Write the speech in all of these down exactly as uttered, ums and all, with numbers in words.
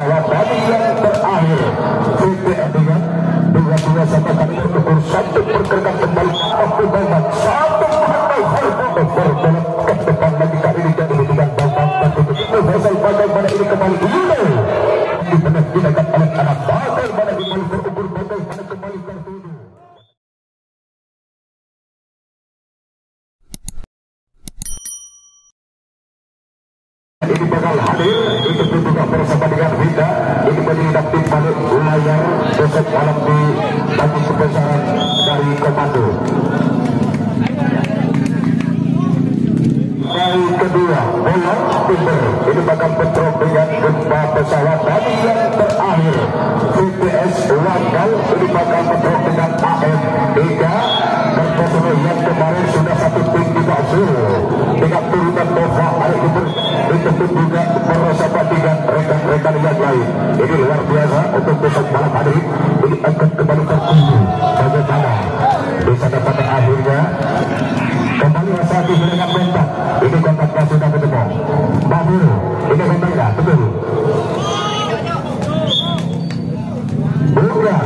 Tadi yang terakhir V P N dengan dua-dua sama kali bertukur satu pergerakan kembali waktu banyak satu pandai harga berbolak ke depan lagi kali ini jadi dengan babak tertutup Faisal bagaimana ini kembali ini dibenarkan oleh anak bagaimana kembali berukur bagaimana kembali tertutup. Ini bakal hadir itu pun juga bersama dengan Rita ini menjadi tim balik layar besok malam di bagi kebesaran dari komando. Kali kedua bola timber ini bakal bentrok dengan gempa pesawat tadi yang terakhir V P S Wakal ini bakal bentrok dengan A M tiga Kartosono yang kemarin sudah satu tim di Basur dengan turunan Nova hari ini itu pun juga bersama dengan rekan-rekan yang lain. Ini luar biasa untuk besok malam hari ini akan kembali tertuju bagaimana bisa dapat akhirnya kembali Wasaki dengan bentak. Ini kontaknya sudah ketemu Babur ini kontaknya betul bukan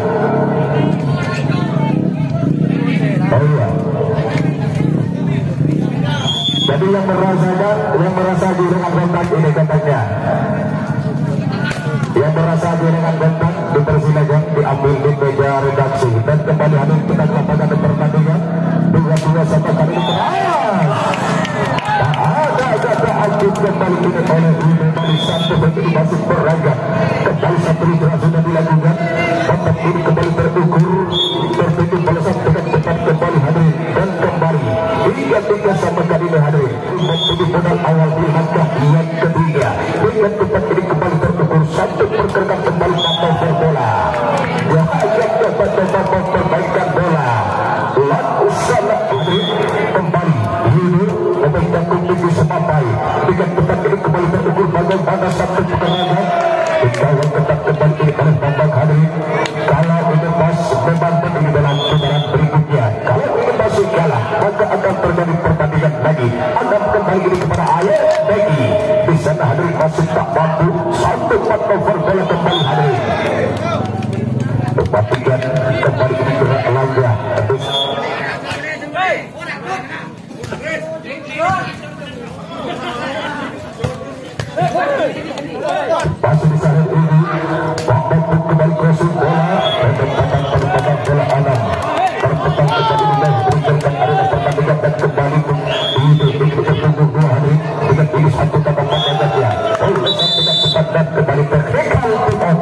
oh iya. Jadi yang merasakan, yang merasa dengan kontak ini kontaknya, yang merasa dengan kontak dipersilakan diambil di meja redaksi dan kembali hadir kita lapangan pertandingan dua-dua sama kali ini keras. Tak ada kata aktif kembali ini oleh kembali satu begini masih beragam kembali satu literan sudah dilakukan kontak ini kembali terukur tertutup balasan dengan cepat kembali hadir dan kembali hingga tiga sama kali ini hadir menjadi modal awal di langkah yang ketiga dengan tempat ini kembali terukur satu pergerakan kembali pantau berbola dia hanya dapat dapat memperbaikan bola ulang usaha ini kembali ini memperbaikan tinggi sampai dengan tempat ini kembali terukur bagaimana satu pergerakan dikawal tetap kembali ini oleh Bambang Hadri kalau ini pas memang ini dalam putaran berikutnya kalau ini masih kalah maka akan terjadi pertandingan lagi akan kembali ini kepada Ayat Begi di sana Hadri masih tak mampu satu empat over bola kembali Hadri pertandingan kembali ini gerak langkah masih di sana ini waktu kembali crossing bola dan tembakan tembakan bola anak tertembak kembali dan berikan arena pertandingan dan kembali ini ini tertunggu dua hari dengan ini satu tembakan saja oleh satu tempat dan kembali terkekal untuk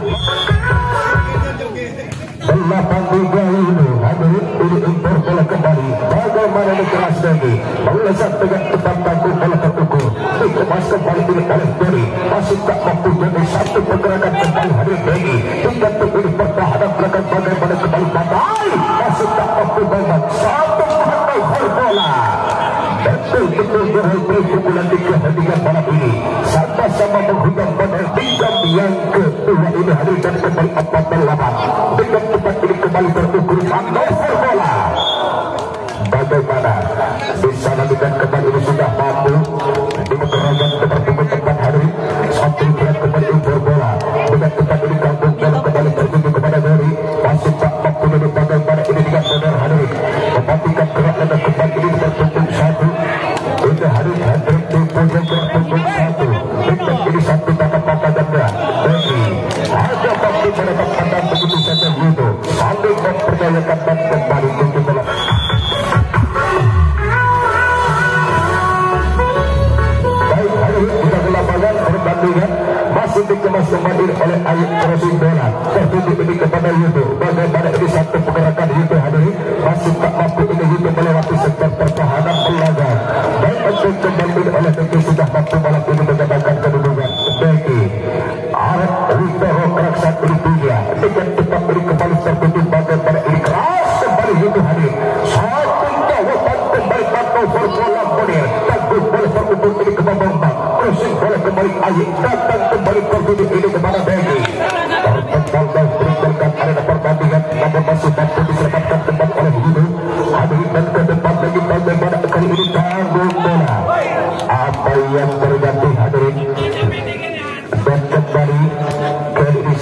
delapan tiga ini hadirin ini impor bola kembali bagaimana keras lagi melesat dengan tempat tangguh bola terukur dikemas kembali ini oleh Beri masih tak mampu jadi satu pergerakan kembali hadir Beri hingga terpilih pertahanan belakang bagaimana kembali pandai masih tak mampu banyak satu pandai bola betul-betul berhubung pukulan di kehadiran malam ini sama-sama menghujam pada tingkat yang kedua ini hadir dan kembali empat delapan dengan tempat ini kembali terukur pandai bola bagaimana bisa dengan kembali ini sudah mampu dimengerjakan seperti tempat hari satu kira kembali impor bola dengan tempat ini kampung bola kembali terjadi kepada Beri masih tak mampu dari bagaimana ini dengan benar hari mematikan gerak dan kembali ini tertutup satu ini hari Hendrik di punya tertutup satu dengan ini satu mata-mata ganda Beri hanya mampu mendapat pandang begitu saja itu sambil memperdayakan dan kembali tujuh bola pertandingan masih dikemas kembali oleh Ayat crossing bola tertutup ini kepada Yudo bagaimana ini satu pergerakan Yudo hadirin masih tak mampu ini Yudo melewati sektor pertahanan pelanggan baik untuk kembali ini oleh Beki sudah mampu malam ini mendapatkan kedudukan Beki Arab Witoro keraksan ini dunia dengan tetap ini kembali tertutup bagaimana ini keras kembali Yudo hadir satu tawapan kembali pantau berbola Munir tangguh boleh terukur ini ke Bambang crossing bola kembali Ayat datang kembali tertutup ini kepada Begi tertembak dan berikan arena pertandingan namun masih mampu diselamatkan kembali oleh Yudo hadir dan ke depan lagi bagaimana kali ini tangguh bola apa yang terjadi hadirin dan kembali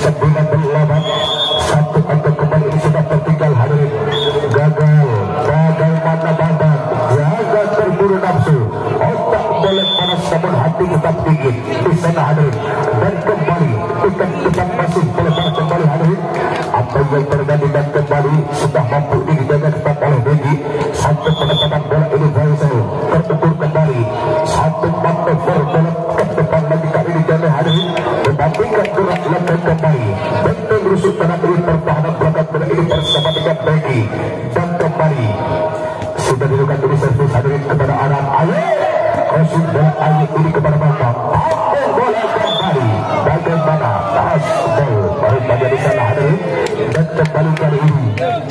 sembilan delapan. Satu angka kembali ini sudah tertinggal hadirin. Gagal. Bagaimana Bambang? Jaga terburu nafsu. Otak boleh panas namun hati tetap dingin. Di sana hadirin. Dan kembali ikan tetap masih melebar kembali hadirin. Apa yang terjadi dan kembali sudah mampu dijaga tetap oleh Benji. Satu penekanan bola ini Faisal terukur kembali. Satu mata bola ke depan lagi kali dijaga hadirin. Membandingkan gerak langkah kembali. Benteng rusuk tanah ini pertahanan belakang bola ini bersama dengan Benji. Dan kembali sudah dilakukan ini servis hadirin kepada Aram Aye. Crossing bola Aye ini kepada Bambang. Apa bola kembali. Bagaimana Asbel baru pada di sana hadirin. Dan kembali kali ini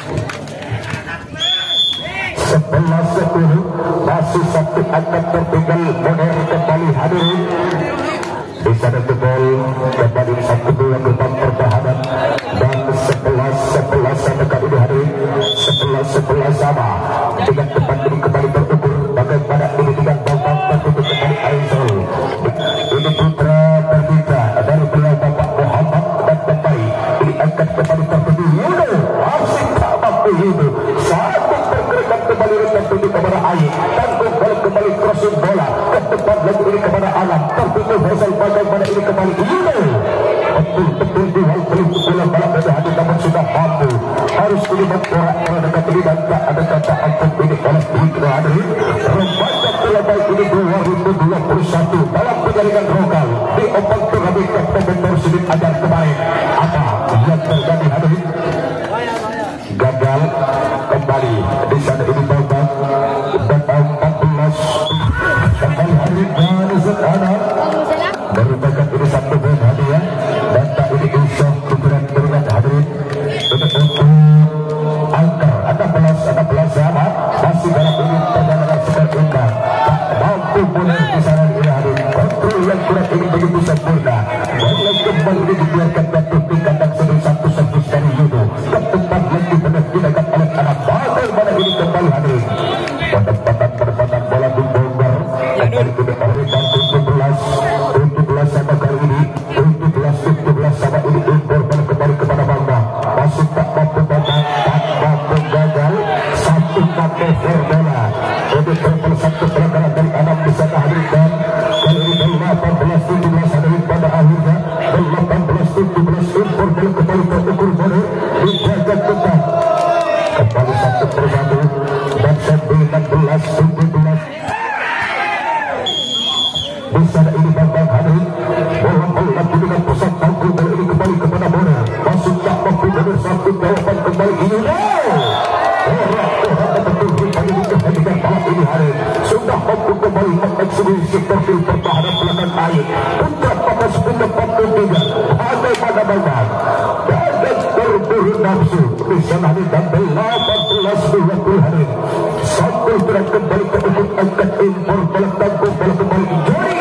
sebelas sepuluh masih satu angka tertinggal. Boner kembali hadirin. Di sana jebol kembali satu dua gerbang pertahanan dan sebelas sebelas sama kali ini hadirin. Sebelas sebelas sama dengan depan ini kembali terukur. Bagaimana ini dengan Bambang tertutup kembali Aizul. Ini putra terbuka dari beliau Bapak Muhammad dan kembali diangkat kembali tertutup Yudo. Masih tak mampu Yudo. Satu pergerakan kembali tertutup kepada Ayi. Tanggung balik kembali crossing bola ke depan lagi ini kepada Alam. Tertutup Faisal bagaimana ini kembali Yudo. Betul-betul dual pelitup bola balap dari hati namun sudah mampu. Harus ini memporak-porak dekat ini dan tak ada kata ampun ini oleh Hidra hadirin. Remaja bola baik ini dua ribu dua puluh satu dalam penjaringan lokal di Open Turnamen Kompetitor Sidin Ajar kemarin. Apa yang terjadi hadirin? Gagal kembali di sana ini Bambang dan empat belas kembali hadirin dari sana merupakan ini satu poin hadiah dan tak ini insya tujuan turunan hadirin untuk untuk angka enam belas enam belas sama masih dalam ini perjalanan super imbang. Tak mampu boleh di sana ini hadirin. Kontrol yang kurang ini begitu sempurna. Bola kembali ini dibiarkan jatuh di kandang sendiri satu servis dari Yudo. Ketempat lagi benar dinaikkan oleh anak. Bagaimana ini kembali hadirin. Penempatan-penempatan bola dibongkar kembali ke depan dan tujuh belas tujuh belas sama kali ini tujuh belas tujuh belas sama ini impor bola kembali kepada Bambang. Masih tak mampu Bambang, tak mampu gagal. Satu mampu fair bola. Jadi triple satu pelanggaran dari enam bisa hadirin. Kali ini delapan belas tujuh belas hadirin pada akhirnya delapan belas tujuh belas impor bola kembali terukur bola dijaga tetap. Kembali satu persatu dan sembilan belas tujuh belas. Di sana ini Bambang hadirin. Bola bola dengan pusat tangguh bola ini kembali kepada bola. Masih tak mampu benar satu jawaban kembali ini. Orang-orang betul pagi ini kehadiran malam ini hadirin. Sudah mampu kembali mengeksekusi profil pertahanan belakang air. Putra papas putra pantun tiga. Bagaimana Bambang? Badan terburu nafsu. Di sana ini dan delapan belas dua puluh hadirin. Satu gerak kembali ke untuk angkat impor bola tangguh bola kembali Joni.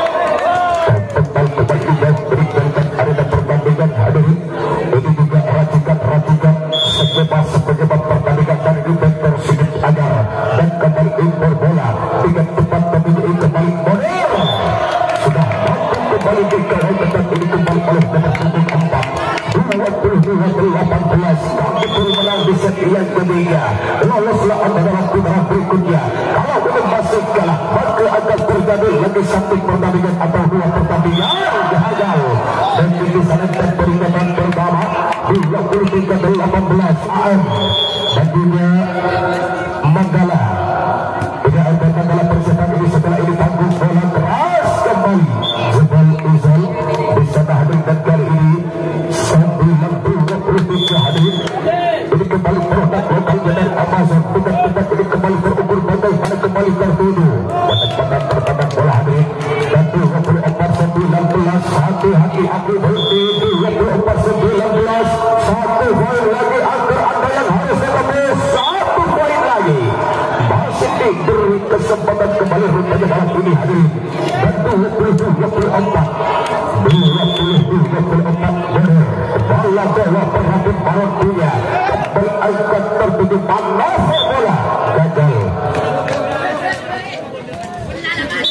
Total kembali dan berikan arena pertandingan hadirin. Ini juga ratikan-ratikan sepenyebab-sepenyebab pertandingan dan ini bentor Sidin Agar dan kembali impor bola dengan cepat memilih kembali Moner. Sudah mampu kembali di kawal tetap ini kembali oleh nomor punggung empat dua puluh dua delapan belas. Kami perlu menang di set yang ketiga. Loloslah anda dalam putaran berikutnya. Kalau belum masuk kalah maka akan terjadi lagi satu pertandingan atau dua pertandingan gagal. Dan di sana peringatan pertama dua puluh tiga delapan belas A M baginya Manggala. Tidak ada Manggala persiapan ini setelah ini tanggung bola keras kembali. Jebol Izal di sana hadir dan kali ini sembilan dua puluh tiga hadir. Ini kembali produk lokal dari Amazon. Tidak-tidak ini kembali terukur bagaimana kembali tertuduh. Pada pertandingan bola hadir dan dua puluh empat sembilan belas. Hati-hati aku berhenti dua puluh empat sembilan belas. Satu poin lagi agar anda yang harus tembus satu poin lagi. Masih diberi kesempatan kembali rupanya malam ini hadirin. Dan dua puluh dua puluh empat dua puluh dua puluh empat benar. Bola bola perhatian Baron punya kembali angkat tertuju panas bola gagal.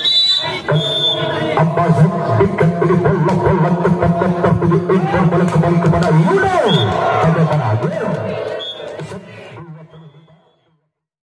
Amazon bikin ini bola bola tetap tertuju impor bola kembali sementara. Gol.